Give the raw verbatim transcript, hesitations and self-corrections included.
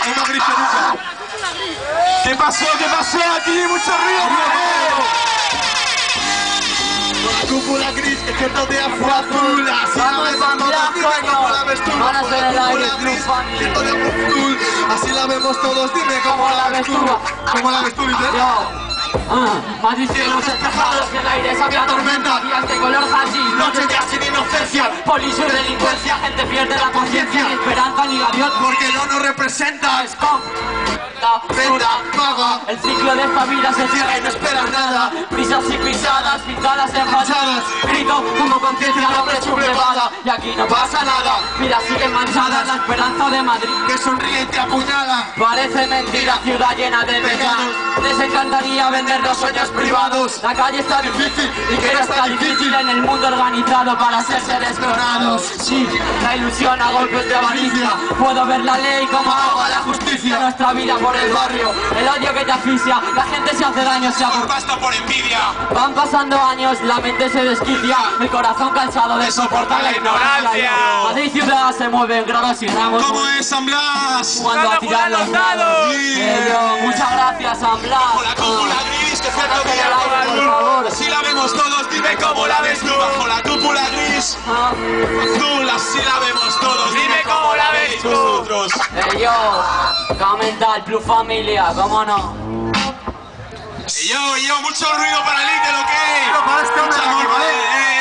hay más gris que nunca. ¿Qué pasó? ¿Qué pasó aquí? Mucho ruido. La cúpula gris, que cierto día fue azul. Así la vemos todos, dime cómo la ves tú. La cúpula gris, cierto día fue azul. Así la vemos todos, dime cómo la ves tú. ¿Cómo la ves tú, Vicente? Ah, maldiciones espejados y el aire sabe a tormenta. Días de color hachís, Noches ya sin inocencia. polisur delincuencia. Gente pierde la conciencia, ni esperanza ni gaviota. Porque no nos representa. Es con la Venda, paga. el ciclo de esta vida se cierra Y no esperas nada. Prisas y pisadas, pintadas en fachadas. Grito como conciencia doble sublevada. Y aquí no pasa nada, vidas siguen manchadas. La esperanza de Madrid Que sonríe y te apuñala. parece mentira, ciudad llena de pecados. Les encantaría vender los sueños privados. La calle está difícil y que no está difícil en el mundo organizado para ser seres clonados. Sí, la ilusión a golpes de avaricia. Puedo ver la ley como agua la justicia. Nuestra vida por el barrio, el odio que te asfixia. La gente se hace daño, se Por aburre. basta por envidia. Van pasando años, la mente se desquicia. El corazón cansado de soportar la ignorancia. Madrid ciudad se mueve en grados y ramos. ¿Cómo es San Blas? Jugando a tirar los dados. Eh, yo, muchas gracias, San Blas. Bajo la cúpula gris, que cierto Sácate día el aire, fue por azul. favor. Así la vemos todos, dime cómo la ves tú. Bajo la cúpula gris, Ah, azul, así la vemos todos, dime cómo la ves tú. Nosotros. eh, yo, K-Mental, Plus Familia, cómo no. Y yo, y yo, mucho ruido para el Inter, ¿ok? Para este hombre Mucho de aquí, amor, ¿vale? ¿vale?